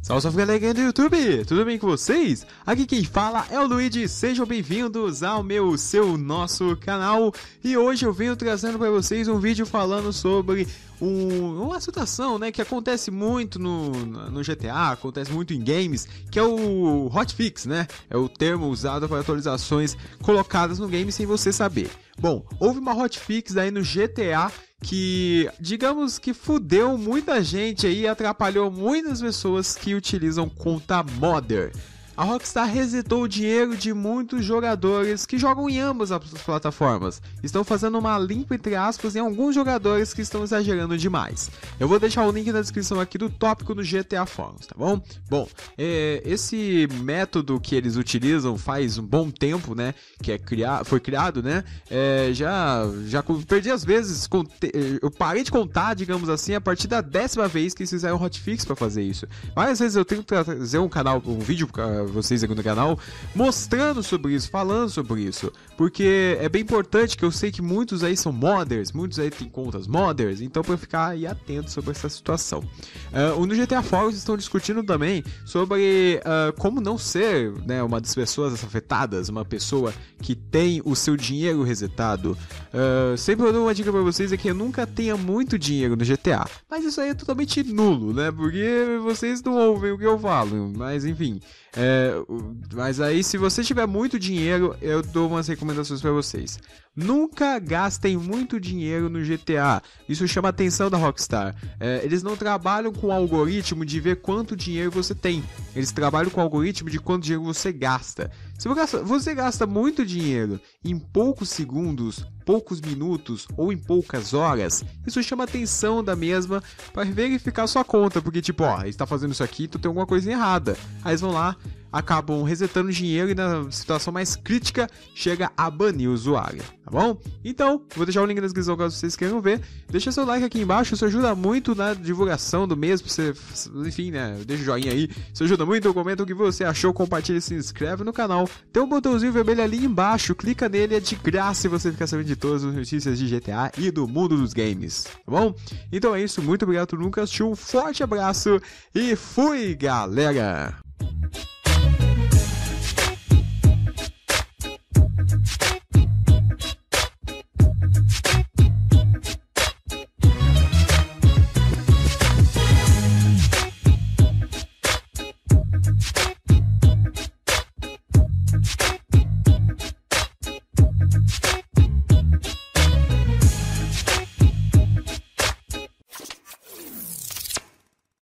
Salve, salve galera do YouTube, tudo bem com vocês? Aqui quem fala é o Luigi, sejam bem-vindos ao nosso canal. E hoje eu venho trazendo para vocês um vídeo falando sobre uma situação, né, que acontece muito no GTA, acontece muito em games, que é o hotfix, né? É o termo usado para atualizações colocadas no game sem você saber. Bom, houve uma hotfix aí no GTA que, digamos que fudeu muita gente aí e atrapalhou muitas pessoas que utilizam conta modder. A Rockstar resetou o dinheiro de muitos jogadores que jogam em ambas as plataformas. Estão fazendo uma limpa, entre aspas, em alguns jogadores que estão exagerando demais. Eu vou deixar o link na descrição aqui do tópico do GTA Forums, tá bom? Bom, esse método que eles utilizam faz um bom tempo, né? Que foi criado, né? Já perdi as vezes, eu parei de contar, digamos assim, a partir da 10ª vez que eles fizeram hotfix para fazer isso. Várias vezes eu tenho que trazer um vídeo para vocês aqui no canal mostrando sobre isso, falando sobre isso, porque é bem importante, que eu sei que muitos aí são modders, muitos aí têm contas modders, então para ficar aí atento sobre essa situação. No GTA Forums estão discutindo também sobre como não ser, né, uma das pessoas afetadas, uma pessoa que tem o seu dinheiro resetado. Sempre eu dou uma dica para vocês, é que eu nunca tenha muito dinheiro no GTA, mas isso aí é totalmente nulo, né, porque vocês não ouvem o que eu falo, mas enfim. Mas aí, se você tiver muito dinheiro, eu dou umas recomendações para vocês. Nunca gastem muito dinheiro no GTA. Isso chama a atenção da Rockstar. Eles não trabalham com o algoritmo de ver quanto dinheiro você tem. Eles trabalham com o algoritmo de quanto dinheiro você gasta. Se você gasta muito dinheiro em poucos segundos, poucos minutos ou em poucas horas, isso chama a atenção da mesma para verificar sua conta. Porque tipo, está fazendo isso aqui, tu tem alguma coisa errada. Aí eles vão lá, acabam resetando dinheiro e na situação mais crítica chega a banir o usuário, tá bom? Então, vou deixar o link na descrição caso vocês queiram ver. Deixa seu like aqui embaixo, isso ajuda muito na divulgação do mesmo, você, enfim, né, deixa o joinha aí, isso ajuda muito, comenta o que você achou, compartilha e se inscreve no canal. Tem um botãozinho vermelho ali embaixo, clica nele, é de graça e você fica sabendo de todas as notícias de GTA e do mundo dos games, tá bom? Então é isso, muito obrigado por nunca assistir, um forte abraço e fui, galera!